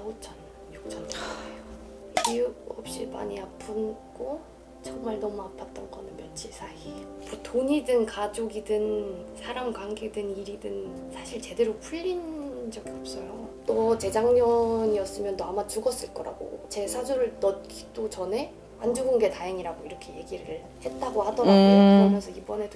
5천, 6천 정도예요. 이유 없이 많이 아프고 정말 너무 아팠던 거는 며칠 사이. 뭐 돈이든 가족이든 사람 관계든 일이든 사실 제대로 풀린 적이 없어요. 너 재작년이었으면 너 아마 죽었을 거라고. 제 사주를 넣기도 전에 안 죽은 게 다행이라고 이렇게 얘기를 했다고 하더라고요. 그러면서 이번에도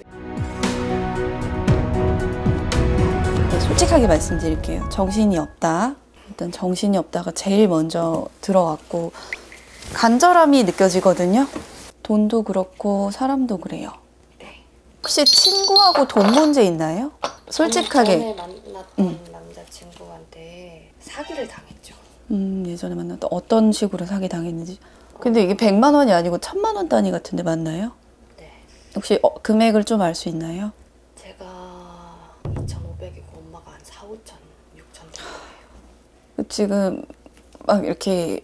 솔직하게 말씀드릴게요. 정신이 없다. 일단 정신이 없다가 제일 먼저 들어왔고 간절함이 느껴지거든요. 돈도 그렇고 사람도 그래요. 네. 혹시 친구하고 돈 문제 있나요? 솔직하게. 전에 만났던 남자친구한테 사기를 당했죠. 예전에 만났던 어떤 식으로 사기 당했는지. 근데 이게 100만 원이 아니고 1000만 원 단위 같은데 맞나요? 네. 혹시 금액을 좀 알 수 있나요? 제가 2,500이고 엄마가 한 4, 5천, 6천 정도예요. 지금 막 이렇게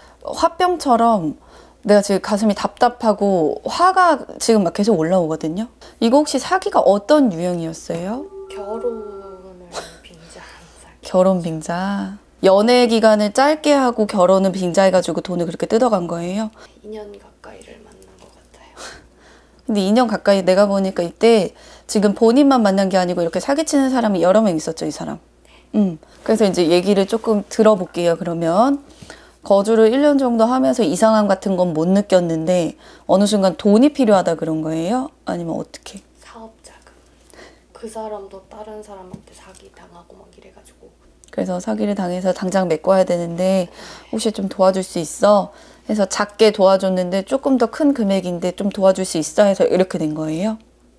화병처럼 내가 지금 가슴이 답답하고 화가 지금 막 계속 올라오거든요. 이거 혹시 사기가 어떤 유형이었어요? 결혼을 빙자한 사기. 결혼 빙자. 연애 기간을 짧게 하고 결혼은 빙자해가지고 돈을 그렇게 뜯어간 거예요? 2년 가까이를 만난 것 같아요. 근데 2년 가까이 내가 보니까 이때 지금 본인만 만난 게 아니고 이렇게 사기치는 사람이 여러 명 있었죠, 이 사람. 그래서 이제 얘기를 조금 들어볼게요, 그러면. 거주를 1년 정도 하면서 이상함 같은 건 못 느꼈는데 어느 순간 돈이 필요하다 그런 거예요? 아니면 어떻게? 사업 자금. 그 사람도 다른 사람한테 사기 당하고 막 이래가지고. 그래서 사기를 당해서 당장 메꿔야 되는데 혹시 좀 도와줄 수 있어? 해서 작게 도와줬는데 조금 더 큰 금액인데 좀 도와줄 수 있어? 해서 이렇게 된 거예요?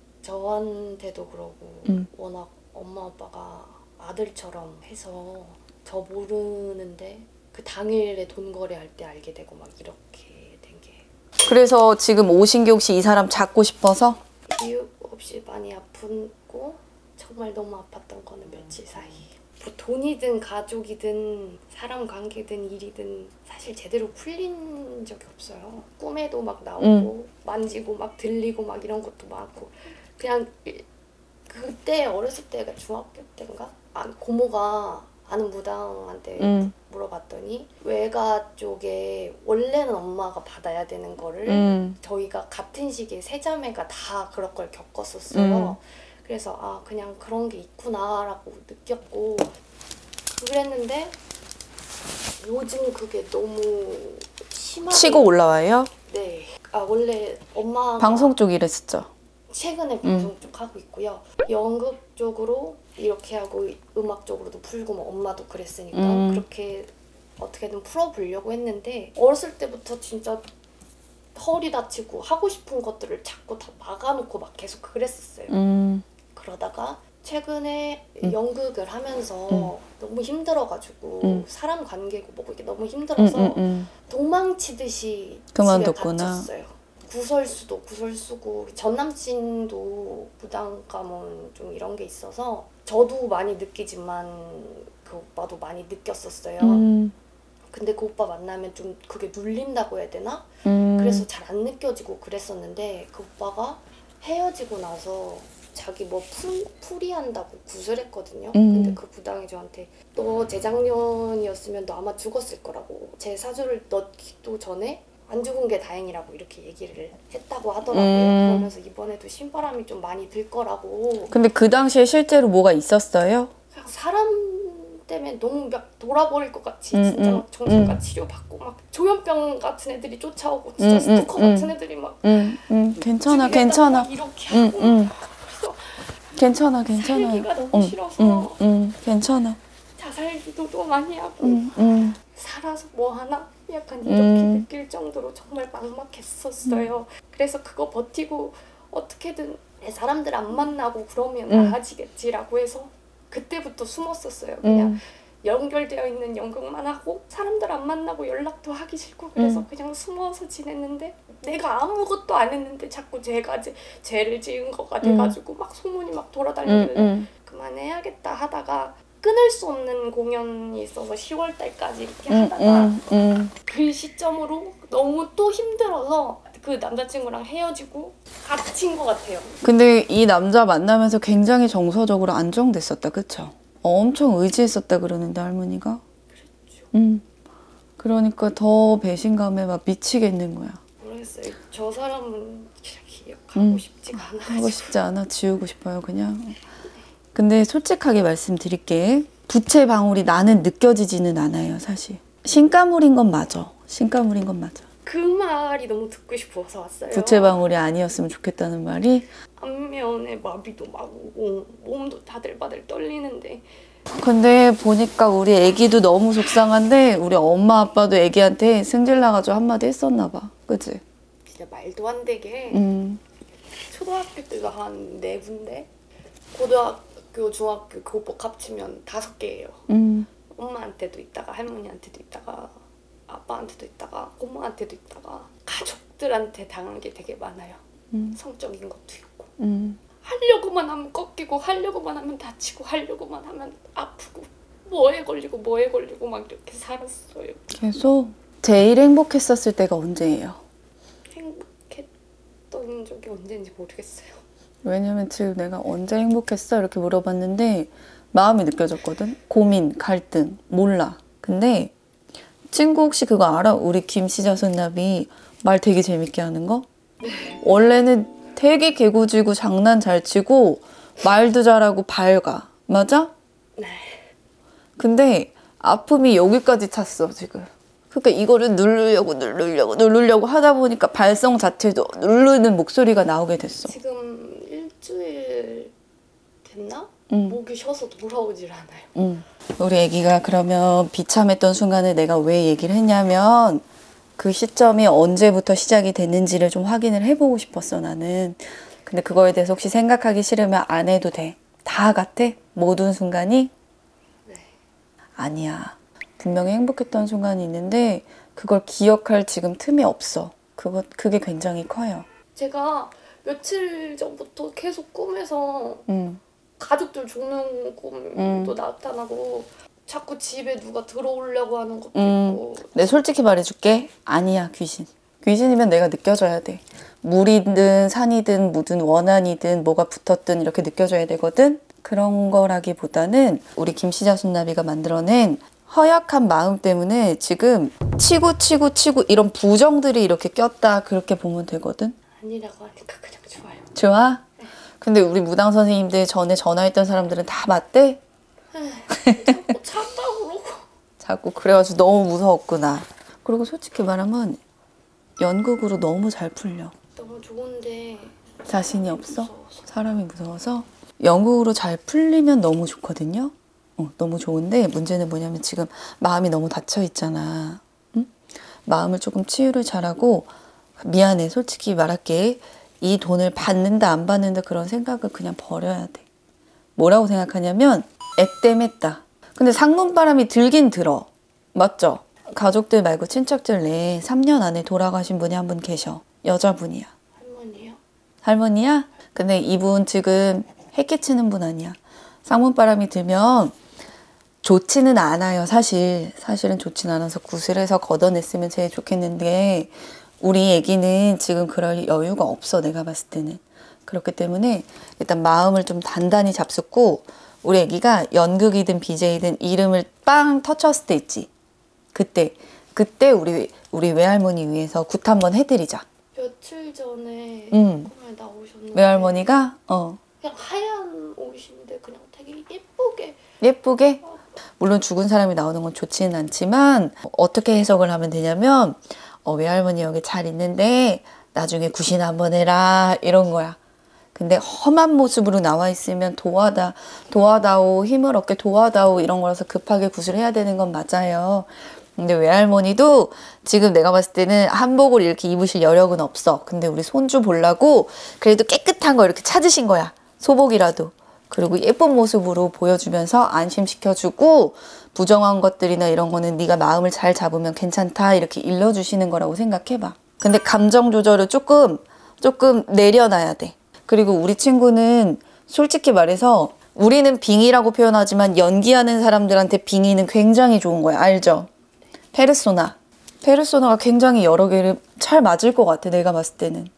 저한테도 그러고 워낙 엄마 아빠가 아들처럼 해서 저 모르는데 그 당일에 돈 거래할 때 알게 되고 막 이렇게 된 게. 그래서 지금 오신 게 혹시 이 사람 잡고 싶어서? 이유 없이 많이 아프고 정말 너무 아팠던 거는 며칠 사이. 뭐 돈이든 가족이든 사람 관계든 일이든 사실 제대로 풀린 적이 없어요. 꿈에도 막 나오고 만지고 막 들리고 막 이런 것도 많고 그냥 그때 어렸을 때가 중학교 때인가? 고모가 아는 무당한테 물어봤더니 외가 쪽에 원래는 엄마가 받아야 되는 거를 저희가 같은 시기에 세 자매가 다 그런 걸 겪었었어요. 그래서 아 그냥 그런 게 있구나라고 느꼈고 그랬는데 요즘 그게 너무 심하게 치고 올라와요? 네. 아 원래 엄마가 방송 쪽 일했었죠? 최근에 방송 쪽 하고 있고요. 연극 쪽으로 이렇게 하고 음악 쪽으로도 풀고 뭐 엄마도 그랬으니까 그렇게 어떻게든 풀어보려고 했는데 어렸을 때부터 진짜 허리 다치고 하고 싶은 것들을 자꾸 다 막아놓고 막 계속 그랬었어요. 그러다가 최근에 연극을 하면서 너무 힘들어가지고 사람 관계고 뭐고 이게 너무 힘들어서 도망치듯이 그만뒀구나. 집에 갇혔어요. 구설수도 구설수고 전 남친도 부담감은 좀 이런 게 있어서 저도 많이 느끼지만 그 오빠도 많이 느꼈었어요. 근데 그 오빠 만나면 좀 그게 눌린다고 해야 되나? 그래서 잘 안 느껴지고 그랬었는데 그 오빠가 헤어지고 나서 자기 뭐 풀이한다고 구슬했거든요. 근데 그 부당이 저한테 너 재작년이었으면 너 아마 죽었을 거라고. 제 사주를 넣기도 전에 안 죽은 게 다행이라고 이렇게 얘기를 했다고 하더라고요. 그러면서 이번에도 신바람이 좀 많이 들 거라고. 근데 그 당시에 실제로 뭐가 있었어요? 그냥 사람 때문에 너무 막 돌아버릴 것 같이 진짜 막 정신과 치료받고 막 조현병 같은 애들이 쫓아오고 진짜 스토커 같은 애들이 막 괜찮아 괜찮아 이렇게 하고 그래서 괜찮아 살기가 너무 싫어서 괜찮아 자살기도도 많이 하고 살아서 뭐 하나? 약간 이렇게 느낄 정도로 정말 막막했었어요. 그래서 그거 버티고 어떻게든 사람들 안 만나고 그러면 나아지겠지라고 해서 그때부터 숨었었어요. 그냥 연결되어 있는 연극만 하고 사람들 안 만나고 연락도 하기 싫고 그래서 그냥 숨어서 지냈는데 내가 아무것도 안 했는데 자꾸 제가 죄를 지은 거가 돼가지고 막 소문이 막 돌아다니길래 그만해야겠다 하다가 끊을 수 없는 공연이 있어서 10월 달까지 이렇게 하다가 그 시점으로 너무 또 힘들어서 그 남자친구랑 헤어지고 갇힌 것 같아요. 근데 이 남자 만나면서 굉장히 정서적으로 안정됐었다, 그쵸? 엄청 의지했었다 그러는데 할머니가? 그렇죠. 그러니까 더 배신감에 막 미치겠는 거야. 모르겠어요. 저 사람은 기억하고 싶지가 않아. 하고 싶지 않아. 지우고 싶어요 그냥. 근데 솔직하게 말씀드릴게. 부채 방울이 나는 느껴지지는 않아요 사실. 신가물인 건 맞아. 신가물인 건 맞아. 그 말이 너무 듣고 싶어서 왔어요. 부채 방울이 아니었으면 좋겠다는 말이. 안면에 마비도 막 오고 몸도 바들바들 떨리는데 근데 보니까 우리 애기도 너무 속상한데 우리 엄마 아빠도 애기한테 승질 나가지고 한마디 했었나 봐. 그치? 진짜 말도 안 되게 초등학교 때가 한 4군데 고등학교, 중학교, 교복 합치면 5개예요. 엄마한테도 있다가 할머니한테도 있다가 아빠한테도 있다가 고모한테도 있다가 가족들한테 당한 게 되게 많아요. 성적인 것도 있고 하려고만 하면 꺾이고 하려고만 하면 다치고 하려고만 하면 아프고 뭐에 걸리고 막 이렇게 살았어요. 계속 제일 행복했었을 때가 언제예요? 행복했던 적이 언제인지 모르겠어요. 왜냐면 지금 내가 언제 행복했어? 이렇게 물어봤는데 마음이 느껴졌거든? 고민, 갈등, 몰라. 근데 친구 혹시 그거 알아? 우리 김씨자손나비 말 되게 재밌게 하는 거? 원래는 되게 개구지고 장난 잘 치고 말도 잘하고 밝아. 맞아? 네. 근데 아픔이 여기까지 찼어 지금. 그러니까 이거를 누르려고 하다 보니까 발성 자체도 누르는 목소리가 나오게 됐어. 지금 일주일 됐나? 목이 쉬어서 돌아오질 않아요. 우리 애기가 그러면 비참했던 순간을 내가 왜 얘기를 했냐면 그 시점이 언제부터 시작이 됐는지를 좀 확인을 해보고 싶었어 나는. 근데 그거에 대해서 혹시 생각하기 싫으면 안 해도 돼. 다 같아? 모든 순간이? 네. 아니야. 분명히 행복했던 순간이 있는데 그걸 기억할 지금 틈이 없어. 그게 굉장히 커요. 제가 며칠 전부터 계속 꿈에서 가족들 죽는 꿈도 나타나고 자꾸 집에 누가 들어오려고 하는 것도 있고. 내 솔직히 말해줄게. 아니야 귀신. 귀신이면 내가 느껴져야 돼. 물이든 산이든 무든 원한이든 뭐가 붙었든 이렇게 느껴져야 되거든. 그런 거라기보다는 우리 김씨자손나비가 만들어낸 허약한 마음 때문에 지금 치고 이런 부정들이 이렇게 꼈다 그렇게 보면 되거든. 아니라고 하니까 그냥 좋아요. 좋아? 근데 우리 무당 선생님들 전에 전화했던 사람들은 다 맞대? 자꾸 찬다고 그러고. 자꾸 그래가지고 너무 무서웠구나. 그리고 솔직히 말하면 연극으로 너무 잘 풀려. 너무 좋은데 자신이 없어? 무서워서. 사람이 무서워서? 연극으로 잘 풀리면 너무 좋거든요. 너무 좋은데 문제는 뭐냐면 지금 마음이 너무 닫혀 있잖아. 응? 마음을 조금 치유를 잘하고 미안해 솔직히 말할게. 이 돈을 받는다 안 받는다 그런 생각을 그냥 버려야 돼. 뭐라고 생각하냐면 액땜했다. 근데 상문바람이 들긴 들어. 맞죠? 가족들 말고 친척들 내에 3년 안에 돌아가신 분이 한 분 계셔. 여자분이야. 할머니요? 할머니야? 근데 이분 지금 해끼치는 분 아니야. 상문바람이 들면 좋지는 않아요. 사실은 좋지는 않아서 구슬해서 걷어냈으면 제일 좋겠는데 우리 애기는 지금 그럴 여유가 없어. 내가 봤을 때는. 그렇기 때문에 일단 마음을 좀 단단히 잡숫고 우리 애기가 연극이든 BJ든 이름을 빵 터쳤을 때 있지. 그때 우리 외할머니 위해서 굿 한번 해드리자. 며칠 전에 꿈에 나오셨는데 외할머니가 그냥 하얀 옷인데 그냥 되게 예쁘게 예쁘게? 물론 죽은 사람이 나오는 건 좋지는 않지만 어떻게 해석을 하면 되냐면 외할머니 여기 잘 있는데 나중에 굿이나 한번 해라 이런 거야. 근데 험한 모습으로 나와 있으면 도와다오 힘을 얻게 도와다오 이런 거라서 급하게 굿을 해야 되는 건 맞아요. 근데 외할머니도 지금 내가 봤을 때는 한복을 이렇게 입으실 여력은 없어. 근데 우리 손주 보려고 그래도 깨끗한 거 이렇게 찾으신 거야. 소복이라도. 그리고 예쁜 모습으로 보여주면서 안심시켜주고 부정한 것들이나 이런 거는 네가 마음을 잘 잡으면 괜찮다 이렇게 일러주시는 거라고 생각해봐. 근데 감정 조절을 조금 내려놔야 돼. 그리고 우리 친구는 솔직히 말해서 우리는 빙의라고 표현하지만 연기하는 사람들한테 빙의는 굉장히 좋은 거야. 알죠? 페르소나가 굉장히 여러 개를 잘 맞을 것 같아. 내가 봤을 때는.